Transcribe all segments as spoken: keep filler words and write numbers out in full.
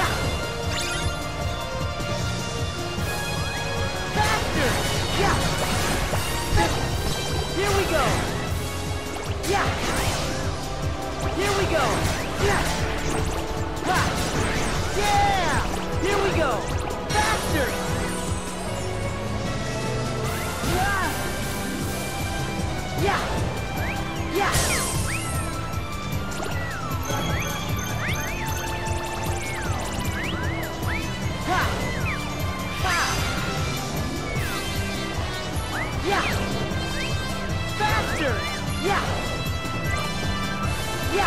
Yeah! Faster! Yeah! Here we go! Yeah! Here we go! Yeah! Ha! Yeah! Here we go! Faster! Yeah! Yeah! Yeah! Ha! Ha! Yeah! Faster! Yeah! Yeah!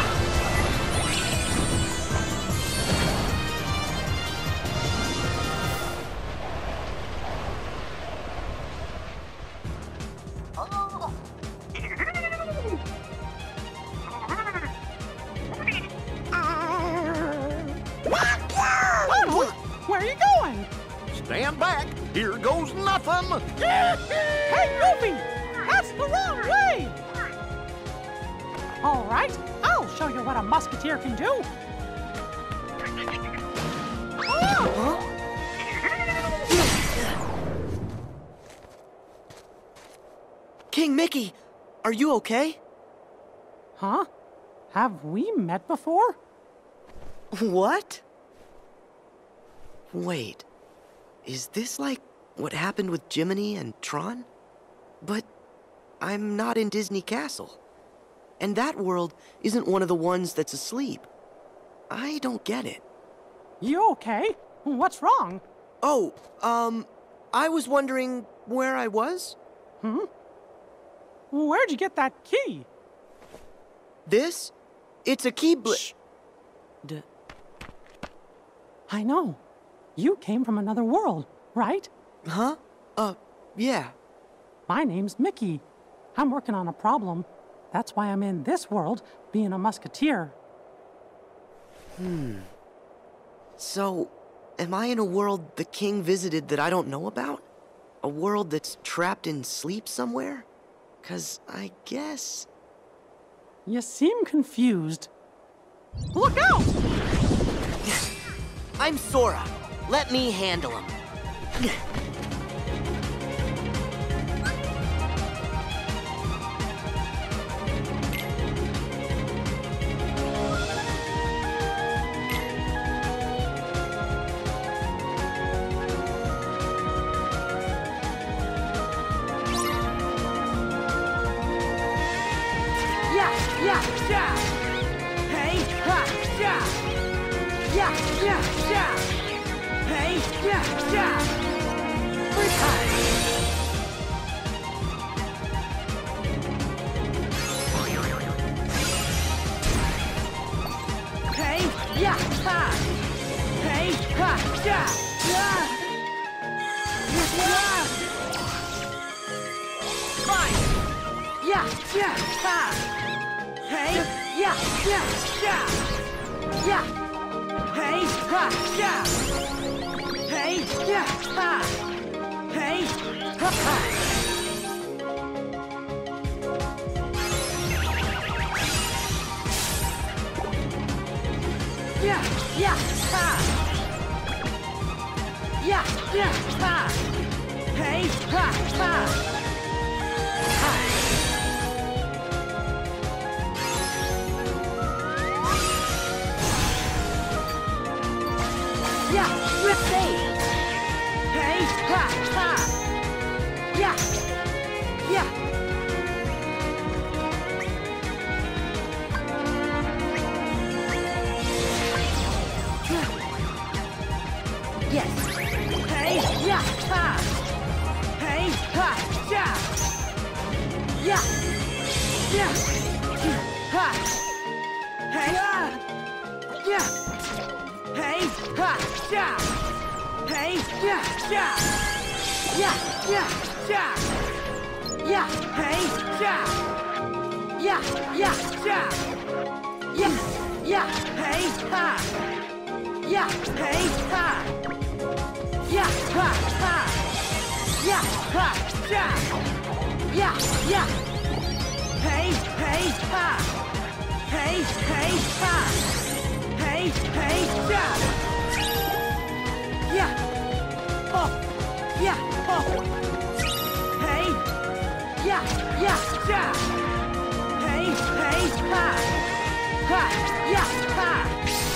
Where are you going? Stand back. Here goes nothing. Hey, Goofy! That's the wrong way! All right, I'll show you what a musketeer can do. Oh! King Mickey, are you okay? Huh? Have we met before? What? Wait, is this like what happened with Jiminy and Tron? But I'm not in Disney Castle. And that world isn't one of the ones that's asleep. I don't get it. You okay? What's wrong? Oh, um, I was wondering where I was? Hmm? Where'd you get that key? This? It's a key bl- D- I know. You came from another world, right? Huh? Uh, yeah. My name's Mickey. I'm working on a problem. That's why I'm in this world, being a musketeer. Hmm. So, am I in a world the king visited that I don't know about? A world that's trapped in sleep somewhere? 'Cause I guess... You seem confused. Look out! I'm Sora. Let me handle him. Yeah, yeah, yeah. Hey, ha, yeah. Yeah, yeah, yeah. Hey, yeah, yeah. Free time. Hey, yeah, ha. Hey, ha, yeah. Yeah. Yeah. Fine. Yeah, yeah, ha. Hey, yeah, yeah, yeah. Yeah. Hey, ha, yeah. Hey, yeah, ha. Hey, ha, ha. Yeah, yeah, ha. Yeah, yeah, ha. Hey, ha, ha. Ha. Yeah, let's say. Hey, ha, ha. Yeah, yeah. Yes. Hey, yeah, ha. Hey, ha, yeah. Yeah, yeah. Ha. Hey, yeah. Yeah. Hey, ha, yeah. Hey, yeah, yeah. Yeah, yeah, yeah. Yeah, hey, yeah. Yeah, yeah, yeah. Yeah, yeah, hey, ha. Yeah, hey, ha. Yeah, ha, ha. Yeah, ha, yeah. Yeah, yeah. Hey, hey, ha. Hey, hey, ha. Hey, hey, yeah. Ha! Yeah! Ha!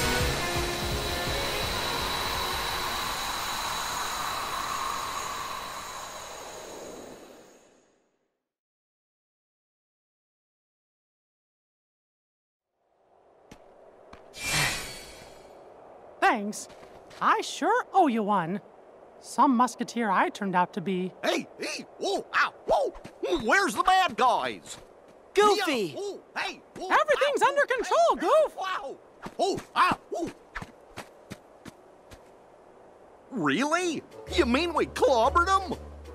Thanks. I sure owe you one. Some musketeer I turned out to be. Hey, hey, whoa, ow, whoa! Where's the bad guys? Goofy! Yeah, whoa, hey, whoa, Everything's ow, under hey, control, hey, Goof! Wow! Oh, ah, whoa! Really? You mean we clobbered them?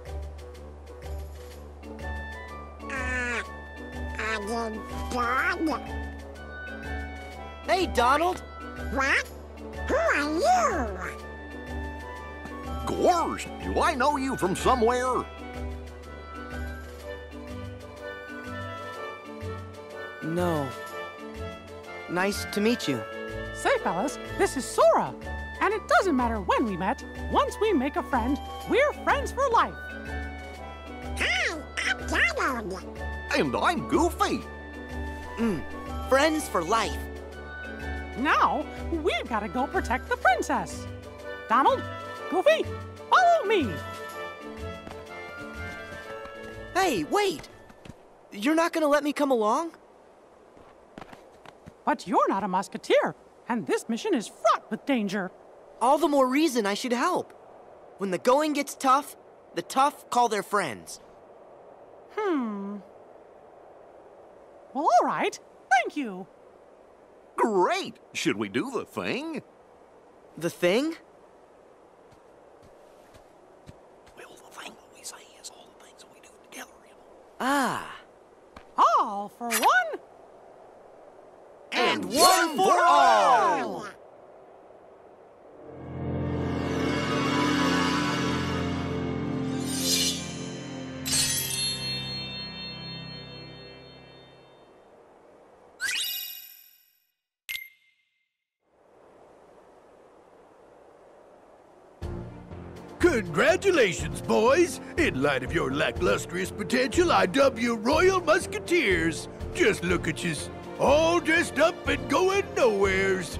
Uh, I did bad. Hey, Donald! What? Who are you? Gorsh, do I know you from somewhere? No. Nice to meet you. Say, fellas, this is Sora. And it doesn't matter when we met. Once we make a friend, we're friends for life. Hi, I'm Donald. And I'm Goofy. Mm. Friends for life. Now, we've got to go protect the princess. Donald, Goofy, follow me. Hey, wait! You're not gonna let me come along? But you're not a musketeer, and this mission is fraught with danger. All the more reason I should help. When the going gets tough, the tough call their friends. Hmm. Well, all right. Thank you. Great! Should we do the thing? The thing? Well, the thing that we say is all the things that we do together, you know. Ah. All for one. And one for all! Congratulations, boys! In light of your lacklustrous potential, I dub you Royal Musketeers. Just look at yous, all dressed up and going nowheres.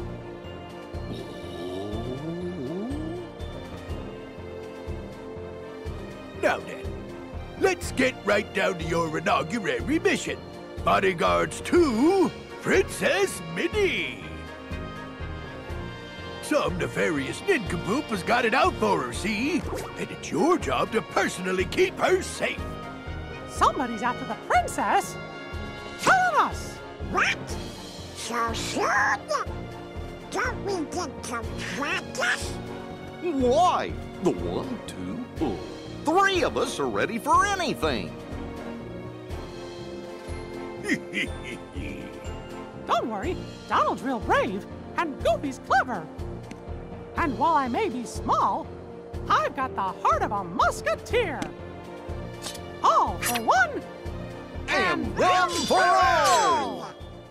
Now then, let's get right down to your inaugural mission. Bodyguards to Princess Minnie. Some nefarious nincompoop has got it out for her, see? And it's your job to personally keep her safe. Somebody's after the princess. Tell us. What? So soon? Don't we get to practice? Why? The one, two, oh, three of us are ready for anything. Don't worry, Donald's real brave, and Goofy's clever. And while I may be small, I've got the heart of a musketeer. All for one, And one for all!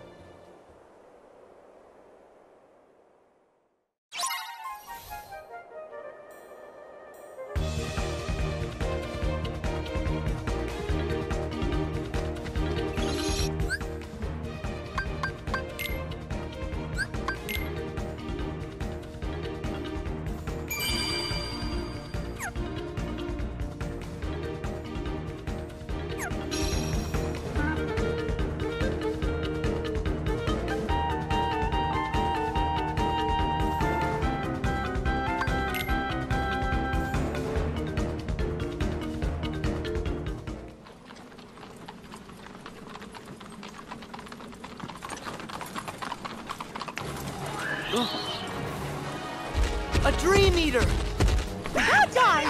A Dream Eater! bad guy.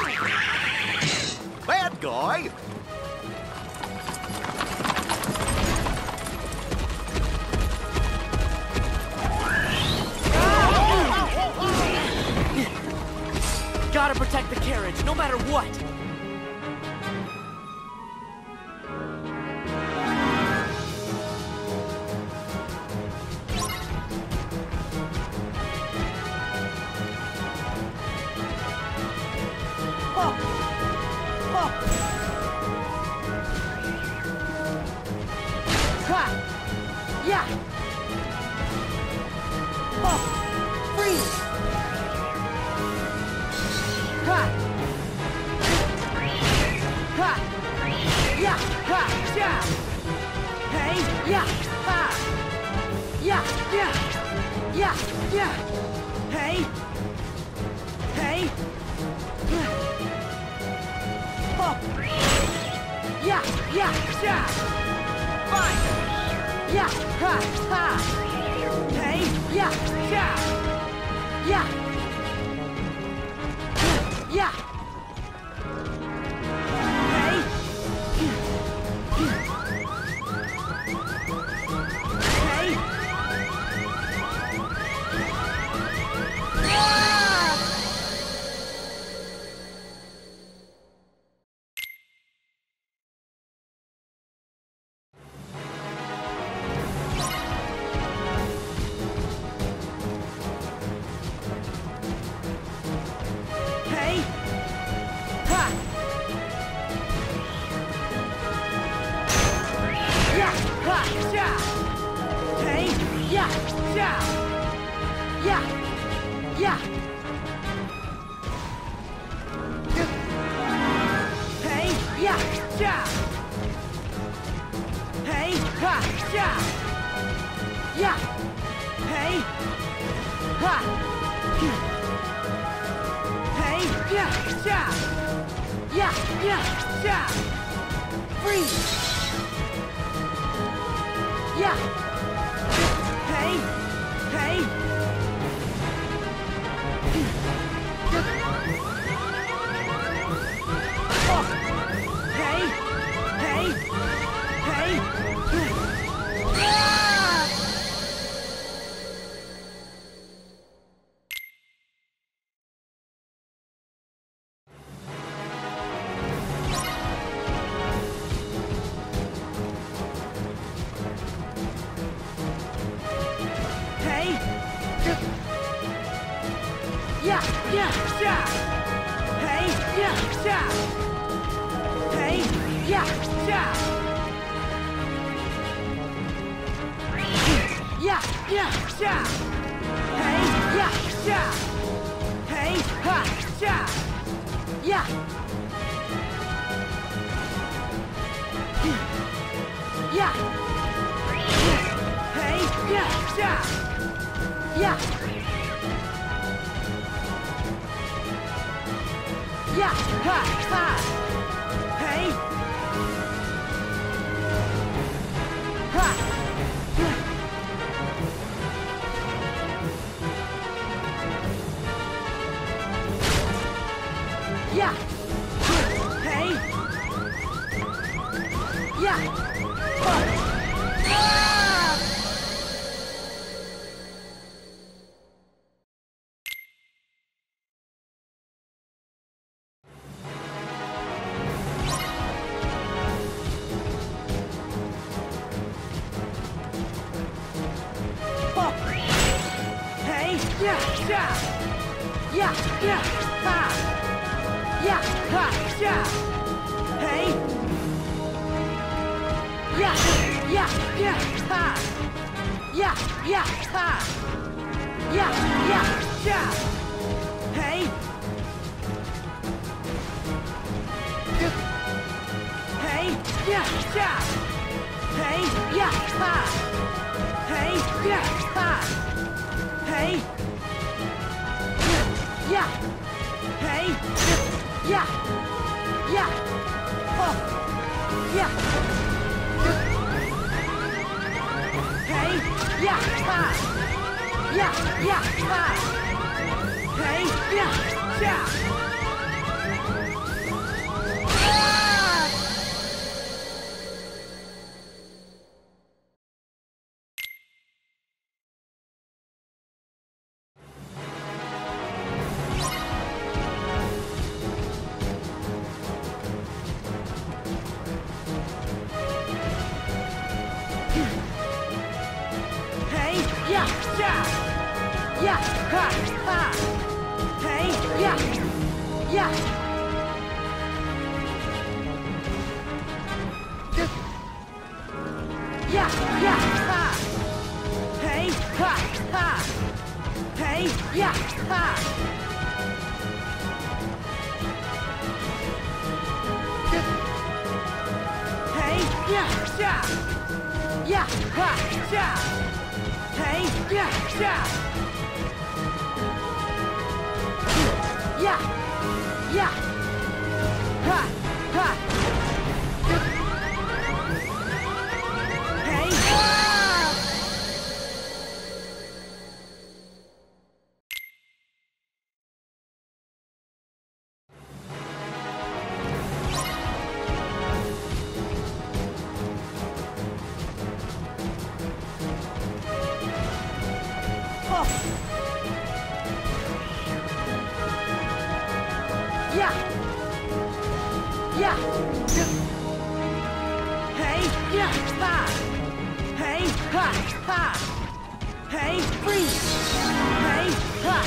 Bad guy? Gotta protect the carriage, no matter what! Ha! Yeah! yeah, yeah, yeah. Fine. Yeah, ha, ha. Hey, yeah, yeah. Yeah. Yeah. Hey. Hey. Ah! Hey! Ha! Yeah! Ha! Yeah! Hey! Yeah! Yeah! Yeah! Yeah! Hey! Yeah! Yeah! Hey! Ha! Yeah! Yeah! Hey! Ha! Hey, yeah, yeah, yeah, yeah, yeah. Freeze. Yeah. Hey, hey. Oh. Hey, hey, hey. Ah! Hey! Yeah, yeah, yeah! Hey, yeah, yeah! Hey, yeah, yeah! Yeah, yeah, yeah! Hey, yeah, yeah! Hey, ha, yeah! Yeah! Yeah! Hey, yeah, yeah! Yeah! Yeah! Ha! Ha! Hey! Ha! Yeah! Hey! Yeah! Oh. Ah! Oh. Hey, yeah, yeah, yeah, yeah, ha, yeah, ha, yeah, hey, yeah, yeah, yeah, ha, yeah, yeah, ha, yeah, yeah, yeah, hey, hey, yeah, yeah, hey, yeah, ha. Hey, yeah, ha! Hey! Yeah! Hey! Yeah! Yeah! Oh! Yeah! Hey! Yeah! Ha! Yeah! Yeah! Ha! Hey! Yeah! Yeah! Ah! Hey, yeah, yeah, yeah, ha, ha. Hey, yeah, yeah. Yeah, yeah, ha. Hey, ha, ha. Hey, yeah, ha. Hey, yeah, yeah, yeah, ha, yeah. Hey, yeah, yeah. Yeah, yeah. Ha, ha. Yeah. Yeah. Hey, yeah, ha. Hey, ha, ha. Hey, freeze. Hey, ha.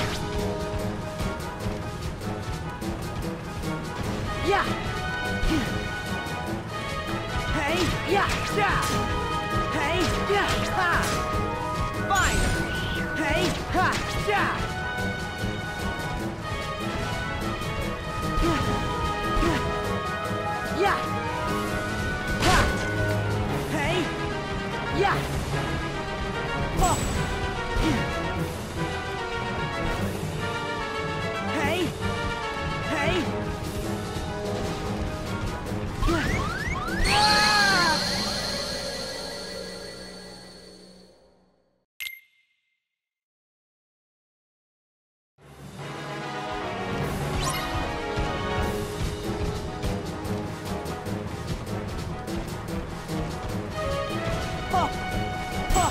Yeah. Hey, yeah, yeah. Hey, yeah, ha. Fire. Hey, ha, yeah. Yeah. Yeah. Ha. Hey. Yeah. Oh. Hey. Hey. Yeah. Ah! Oh. Oh.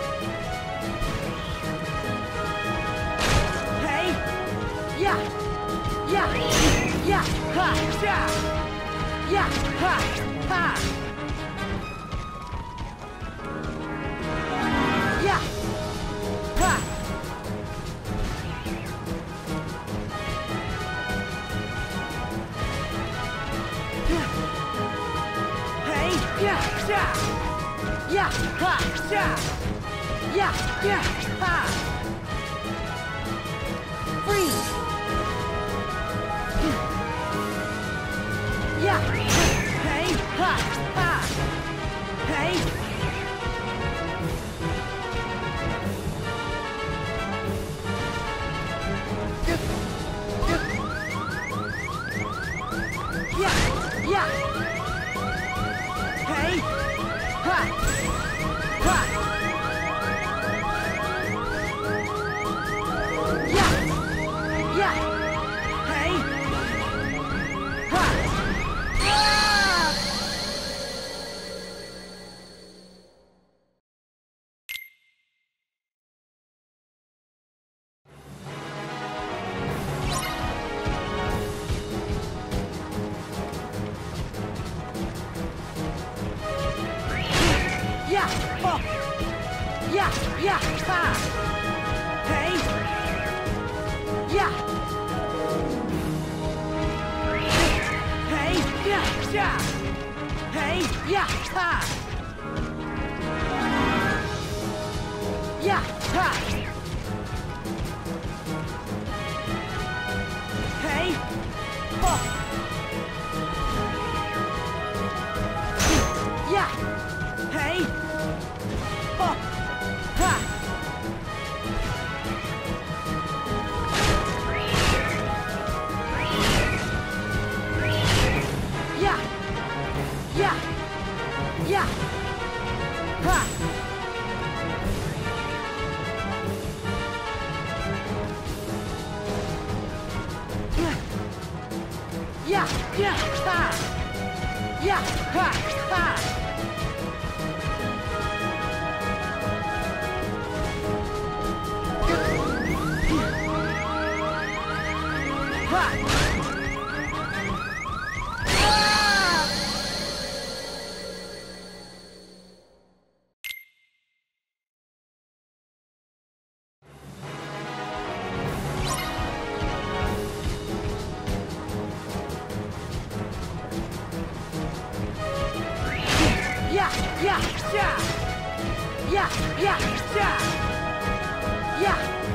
Hey. Yeah. Yeah. Yeah. Ha. Yeah. Yeah. Ha. Ha. Yeah. Ha. Yeah. Hey. Yeah. Yeah. Yeah. Ha. Yeah. Yeah. Yeah. Ha. Freeze. Yeah. Hey. Ha. Ha. Hey. Yeah. Yeah. Hey. Ha. Ha. Yeah. Yeah. Hey. Ha. Ah! Yeah. Oh. Yeah. Yeah. Ha. Hey. Yeah. Hey. Yeah. Yeah. Hey. Yeah. Ha. Yeah. Ha. Hey. Oh. Yeah. Hey. Oh. Ha. Yeah. Yeah. Yeah. Ha. Yeah. Yeah. Yeah. Ha. Yeah. Ha. Ha. Ha. Ah! Yeah, yeah, yeah. Yeah, yeah, yeah. Yeah.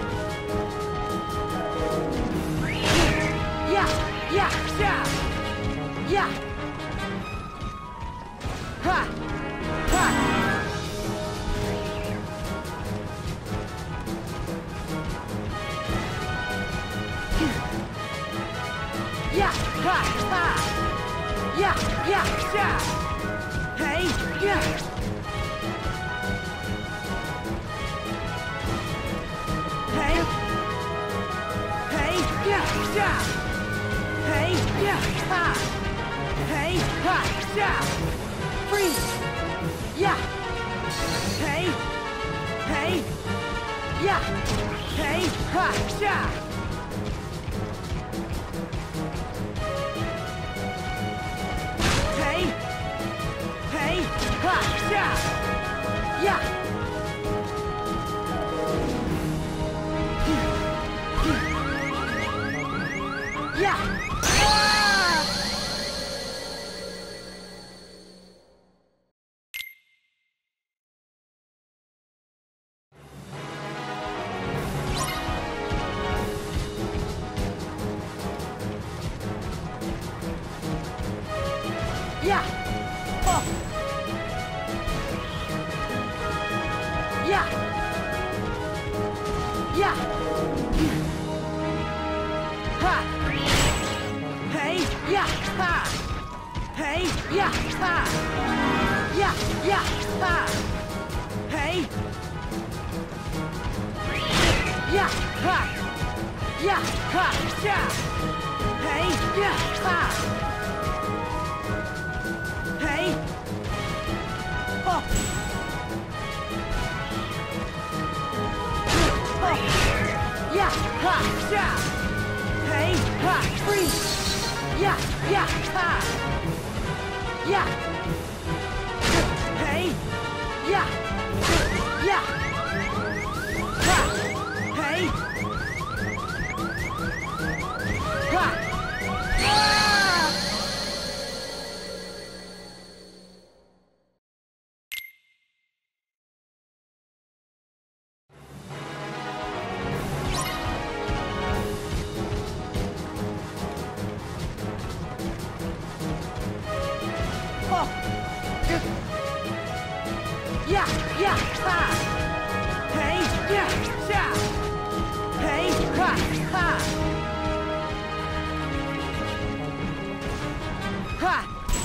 Yeah, yeah, yeah. Yeah. Ha. Ha. Yeah, ha, ha. Yeah, yeah, yeah. Hey, yeah. Hey. Hey, yeah, yeah. Hey, yeah, ha. Hey, ha, yeah. Freeze. Yeah. Hey. Hey. Yeah. Hey, ha, yeah. yeah! Ah! Yeah! Oh! Yeah! Yeah! Ha! Hey! Yeah! Ha! Hey! Yeah! Ha! Yeah! Yeah! Ha! Hey! Yeah! Ha! Yeah! Ha! Yeah! Hey! Yeah! Ha! Hey! Oh! Oh! Yeah! Ha! Yeah! Hey! Ha! Freeze! Yeah! Yeah! Ha! Yeah! Hey! Yeah! Yeah! Ha! Hey! Ha! Ah! Oh! Yeah! Yeah! Ha! Hey! Yeah! Yeah! Hey! Ha! Ha! Ha!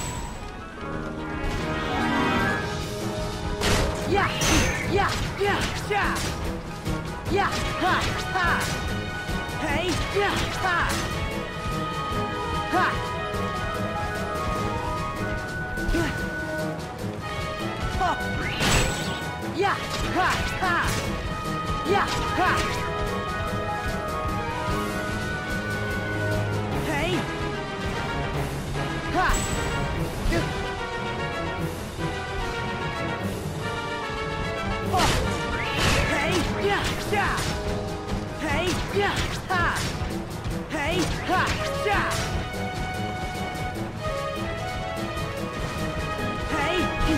Yeah! Yeah! Yeah! Yeah! Yeah! Ha! Ha! Hey! Yeah! Ha! Ha! Oh! Yeah! Ha! Ha! Yeah! Ha! Hey! Ha! Oh! Hey! Yeah! Yeah! Hey! Yeah! Ha! Hey! Ha! Yeah! Hey!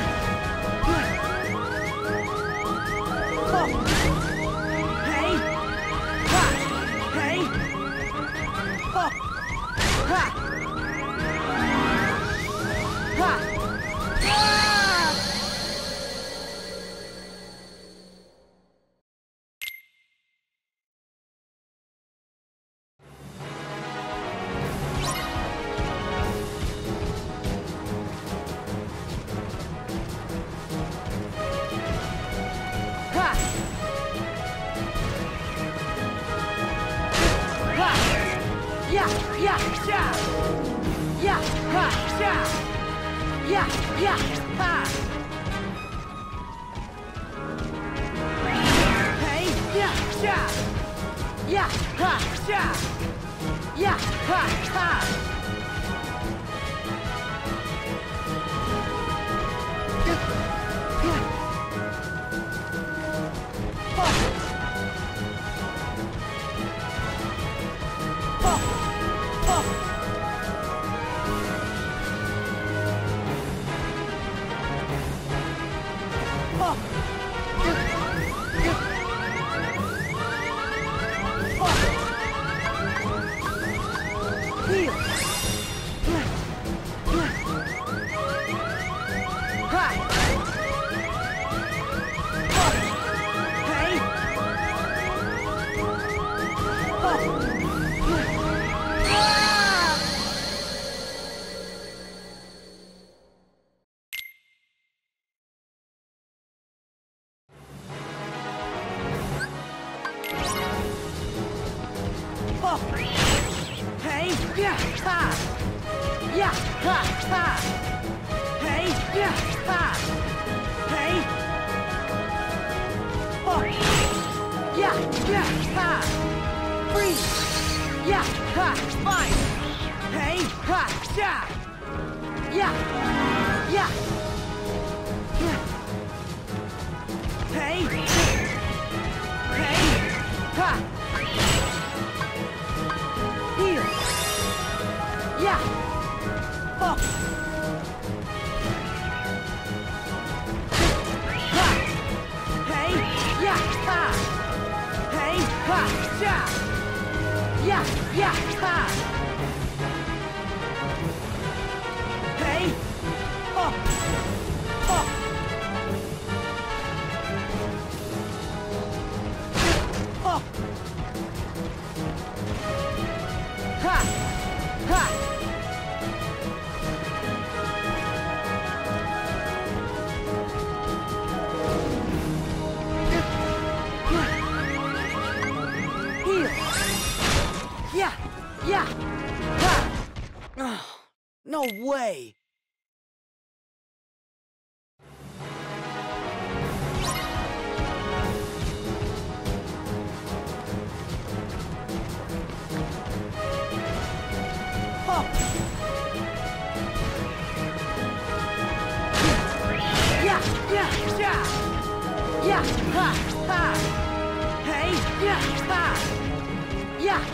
Oh! Hey! Ha! Hey! Oh! Ha! Ha! Ah! Ha! Ha! Yeah! Yeah! Yeah! Yeah! Ha! Yeah! Yeah! Yeah! Ha! Hey! Yeah! Yeah! Yeah! Ha! Yeah! Yeah! Ha! Ha! Hey, yeah, ha! Yeah, ha, ha! Hey, yeah, ha! Hey! Oh! Yeah, yeah, ha! Freeze! Yeah, ha! Fine! Hey, ha! Yeah! Yeah! Yeah! Yeah! Hey! Hey! Ha! Here! yeah. Oh. Ha. Hey, yeah, ha. Hey, ha, yeah. Yeah, yeah, ha. Hey, oh, oh. Oh. Ha! Ha! Heal! Yeah! Yeah! Ha! Oh, no way! Oh. Yeah, yeah, yeah. Yeah, ha, ha. Hey, yeah, ha. Yeah.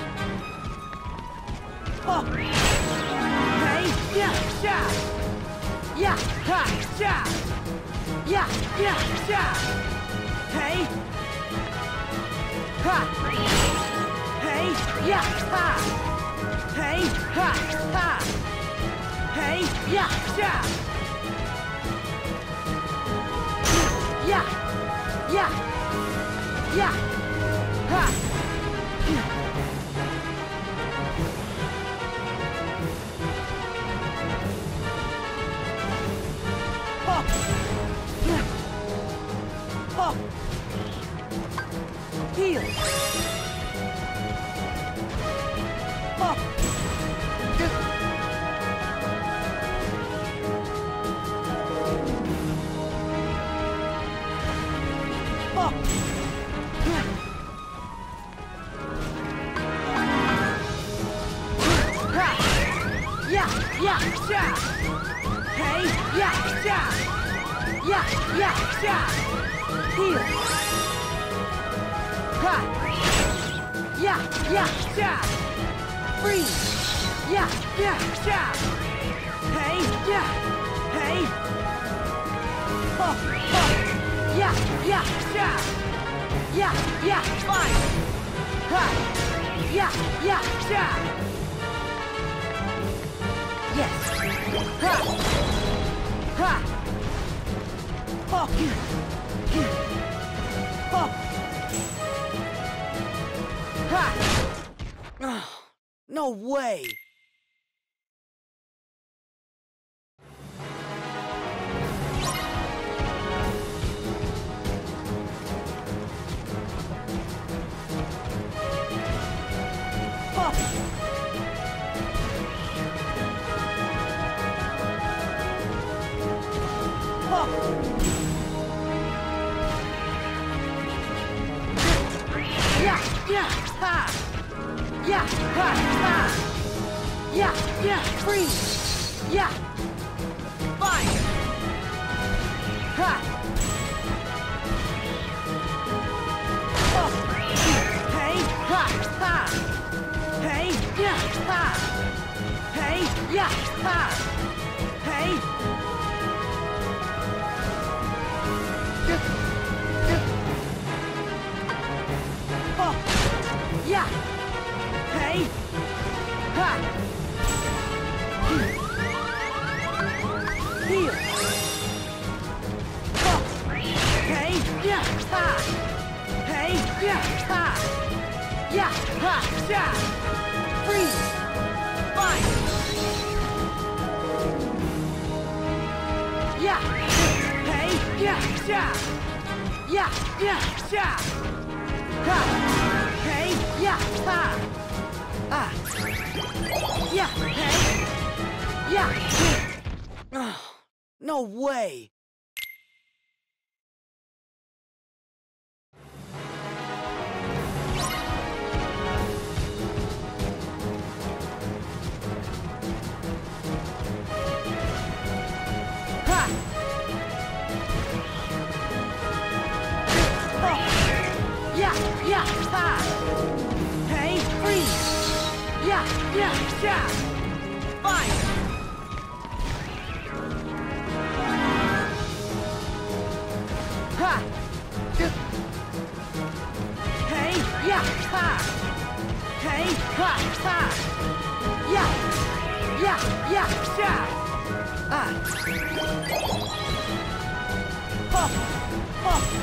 Oh. Hey, yeah, yeah. Yeah, ha, yeah. Yeah, yeah, yeah. Hey. Ha. Hey, yeah, ha. Hey, ha, ha. Hey, yeah, yeah. Yeah, yeah, yeah, ha. Oh. Oh. Heal. Oh. Oh. Ha. Yeah, yeah, yeah. Hey, yeah, yeah. Yeah, yeah, yeah. Heal. Ha. Yeah, yeah, yeah. Freeze. Yeah, yeah, yeah. Hey, yeah. Hey. Oh, oh. Yeah, yeah, yeah. Yeah, yeah, fine. Ha. Yeah, yeah, yeah. Yes. Ha. Ha. Oh. Oh. Ha. Oh, no way. Oh. Oh. Yeah, yeah, ha. Yeah, ha, ha. Yeah, yeah, freeze. Yeah. Fine. Ha. Oh. Hey, ha, ha. Hey, yeah, ha. Hey, yeah, ha. Hey. Oh. Yeah. Hey. Ha. Heal. Oh. Hey. Yeah. Ha. Hey. Yeah. Ha. Yeah. Ha. Yeah. Freeze. Fine. Yeah. Hey. Yeah. Yeah. Yeah. Yeah. Yeah. Ha. Hey. Yeah. Ha. Ah. Yeah. Hey. Yeah. Oh, no way. Ha. Oh. Yeah. Yeah. Ha. Hey. Freeze. Yeah. Yeah. Yeah. Fire! Ha! Hey! Yeah! Ha! Hey! Ha! Ha! Yeah! Yeah! Yeah! Yeah! Ah! Ho! Ho!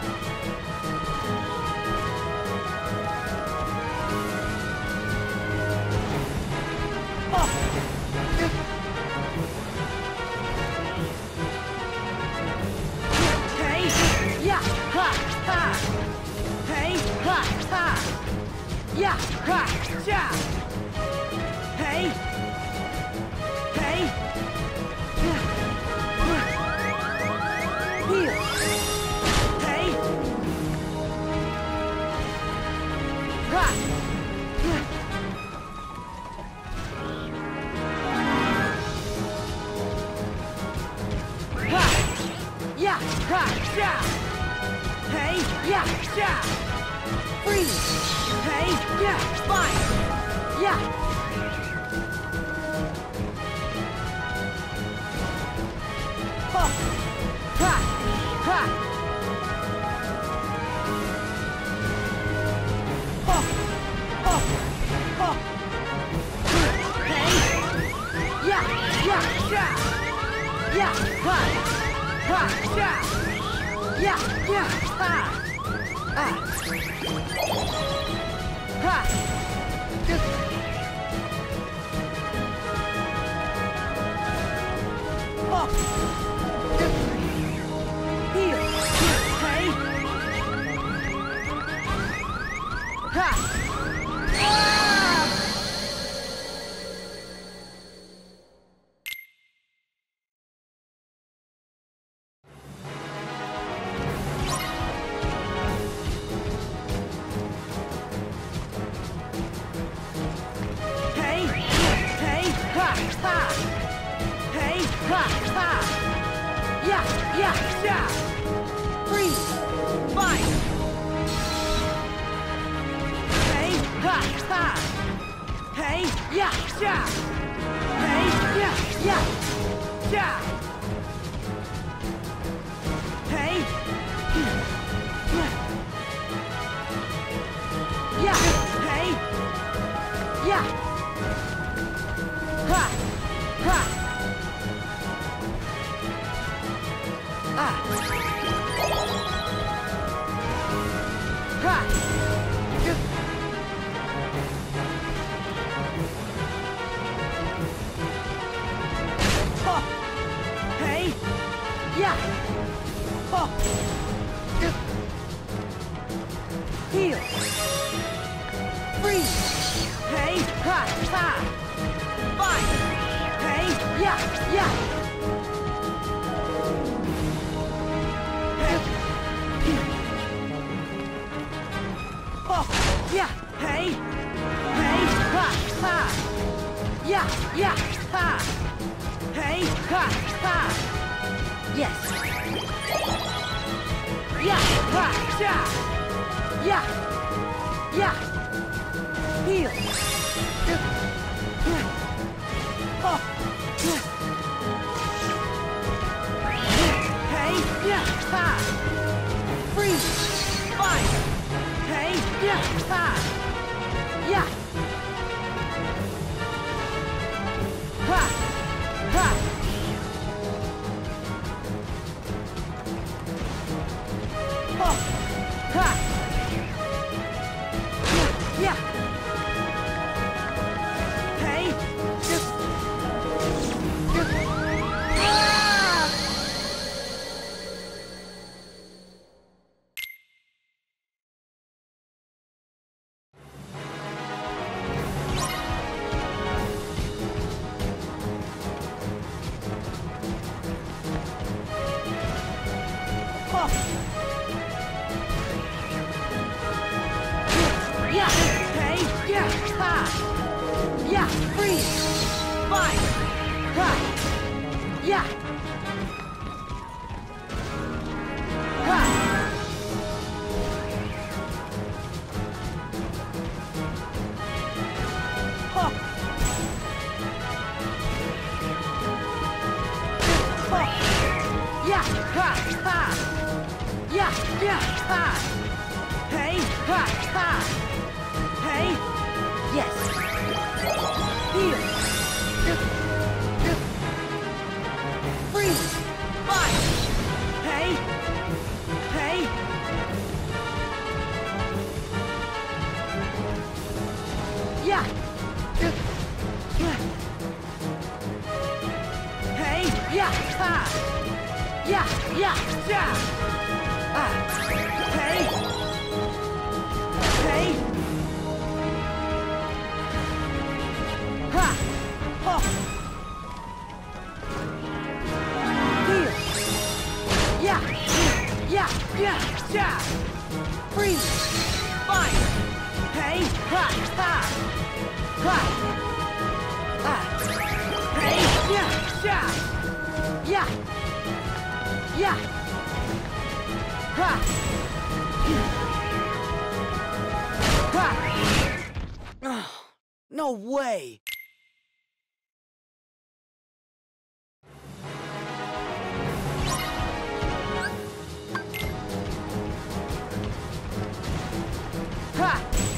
Yeah, ha, yeah. Hey, hey, yeah. Here, hey, ha, yeah. Ha, yeah, ha, yeah. Hey, yeah, yeah. Freeze. Hey, yeah, fire! Yeah! Ho! Ha! Ha! Ho! Ho! Ho! Hey! Yeah! Yeah! Yeah! Yeah! Ha! Ha! Yeah! Yeah! Yeah! Ha! Ah! Ha! Just... Oh! Just... Here! Hey! Ha! Ah! Yeah, yeah, yeah! Freeze! Fire! Hey, ha, ha! Hey, yeah, yeah! Hey, yeah, yeah! Yeah! Hey! Yeah! Yeah! Hey! Yeah! Ha! Ha! Ah! Ha! Just... Oh! Hey! Yeah! Oh! Just... Heal! Freeze! Hey! Ha! Ha! Fire! Hey! Yeah! Yeah! Yeah, hey, hey, ha, ha. Yeah, yeah, ha. Hey, ha, ha. Yes. Yeah, ha, yeah. Yeah, yeah. Heal. Yeah. Oh, yeah. Hey, yeah, ha. Freeze. Fire. Hey, yeah, ha! Yeah! Ha! Ha! Oh! Ha! Yeah! Yeah! Hey! Just... Just... Ah! Yeah! Hey! Yeah! Ha! Yeah! Freeze! Fire! Ha! Yeah! Ha! Oh! ha, ha. Yeah, yeah, ha. Hey, ha, ha. Hey, yes. Heal. Freeze. Fire. Hey, hey. Yeah. Hey, yeah, ha. Yeah, yeah, yeah. Ah, hey. Hey. Ha. Oh. Here. Yeah. Yeah, yeah, yeah. Freeze. Fire. Hey, ha, ha. Ha. Ah. Hey, yeah, yeah. Yeah. Yeah. Ha. Ha. Oh, no way! Ha.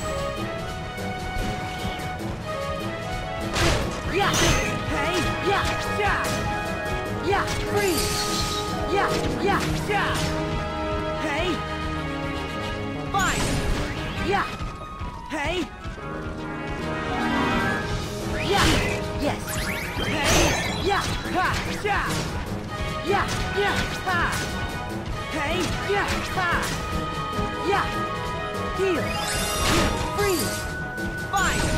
Yeah. Hey. Yeah. Yeah. Yeah. Freeze. Yeah. Yeah. Yeah. Hey. Fire. Yeah. Hey. Yeah. Yes. Hey. Yeah. Ha. Yeah. Yeah. Yeah. Ha. Hey. Yeah. Ha. Yeah. Heal. Freeze. Fire.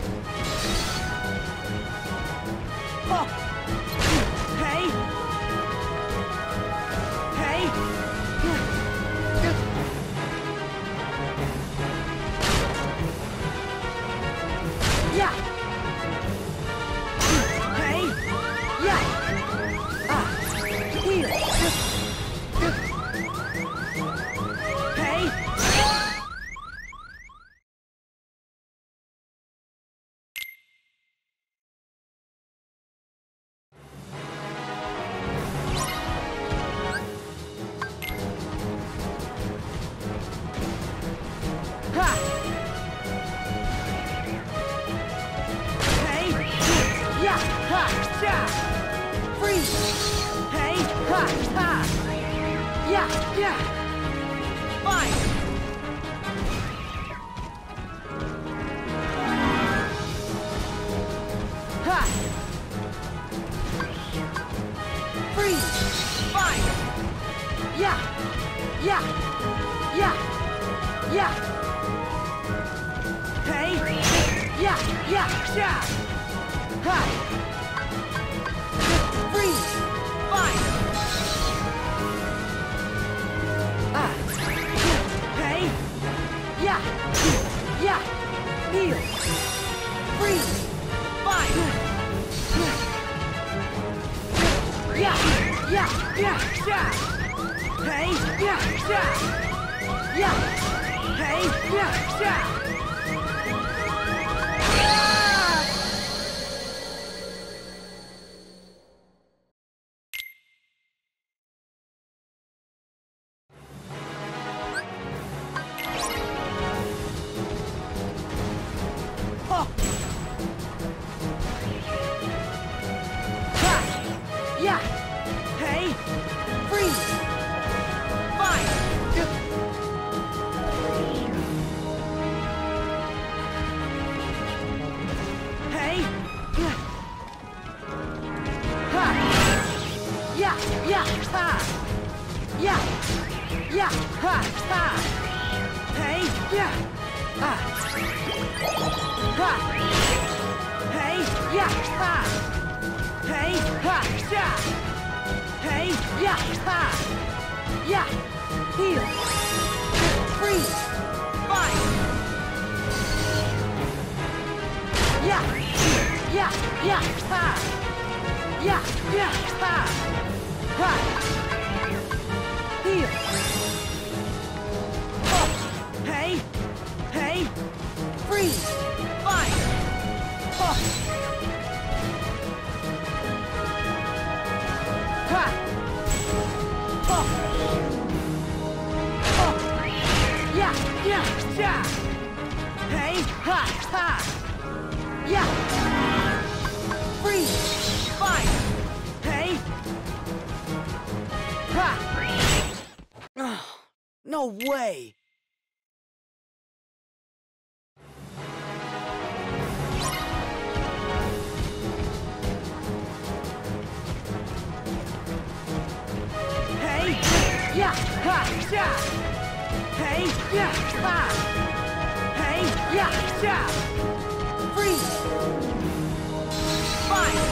Oh. Hey. Hey. Yeah. Hey. Yeah. Ah. Heal. Hey. Ha! Hey! Yeah! Ha! Yeah! Freeze! Hey! Ha! Ha! Yeah! Yeah! Fire! Ha! Freeze! Fire! Yeah! Yeah! Yeah! Yeah! Hey! Yeah! Yeah! Yeah! Ha! Freeze! Fire! Ah! Hey! Yeah! Yeah! Heal! Freeze! Fire! Yeah! Yeah! Yeah! Yeah! Hey! Yeah! Yeah! Yeah! Hey! Yeah! Yeah! Oh. Ha. Yeah. Hey. Freeze. Fire. Hey. Ha. Yeah. Yeah. Ha. Yeah. Yeah. Ha. Ha. Hey. Yeah. Ah. Ha. Hey. Yeah. Ha. Hey. Ha. Yeah. Hey. Yeah. Ha. Yeah. Heal. Freeze. Fire. Yeah. Yeah. Yeah. Ha. Yeah. Yeah. Ha. Ha. Heal. Oh. Hey. Hey. Freeze. Fire. Oh. Ha. Oh. No way! Hey, yeah, ha, yeah. Hey, yeah, ha. Hey, yeah, yeah. Freeze. Fire.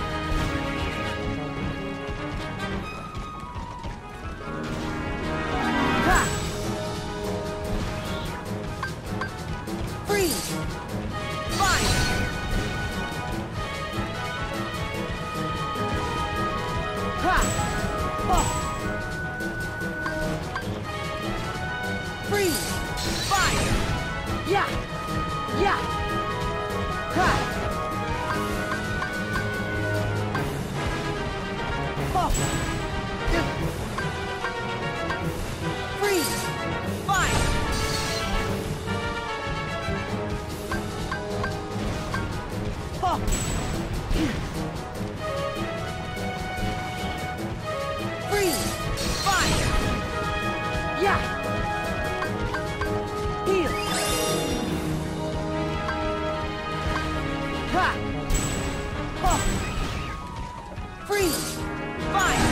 Ha. Freeze. Fire. Ha. Oh. Freeze! Fire! Yeah! Yeah! Ha! Oh. Freeze! Fire! Oh. Freeze! Fire! Yeah! Heal! Ha! Oh. Freeze! Fire!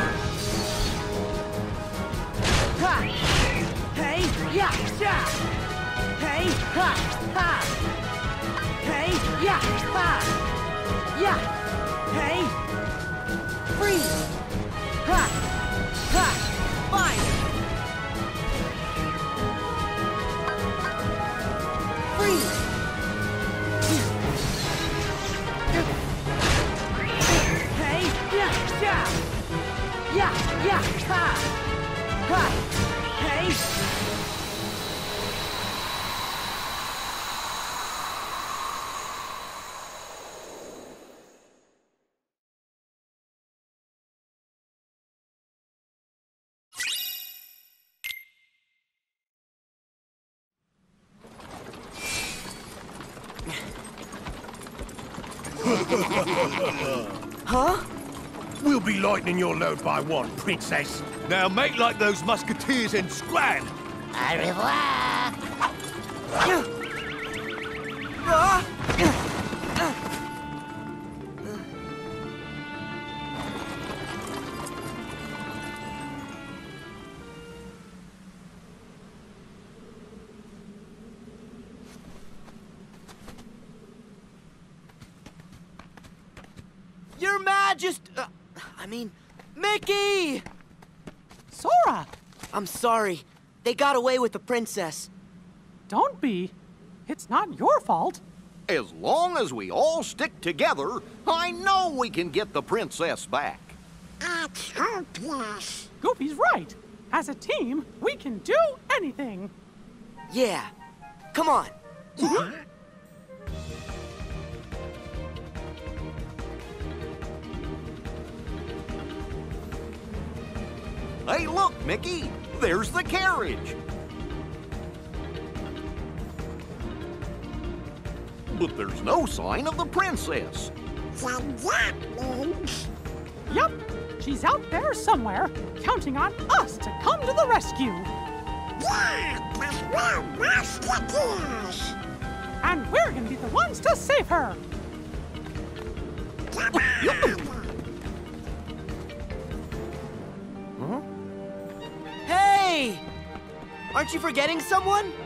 Ha! Hey! Yeah! Yeah! Hey! Ha! Ha! Hey! Yeah! Ha! Yeah! Hey! Freeze! Ha! Ha! Fire! Freeze! Hey, yeah, yeah, yeah, yeah, ha, ha, hey. Huh? We'll be lightening your load by one, Princess. Now make like those musketeers and scram! Au revoir! Your Majesty! Uh, I mean, Mickey! Sora! I'm sorry. They got away with the princess. Don't be. It's not your fault. As long as we all stick together, I know we can get the princess back. It's hopeless. Goofy's right. As a team, we can do anything. Yeah. Come on. Hey, look, Mickey! There's the carriage! But there's no sign of the princess. Then that means Yup, she's out there somewhere, counting on us to come to the rescue. yeah, but we're musketeers. And we're gonna be the ones to save her. Come on. Hey! Aren't you forgetting someone?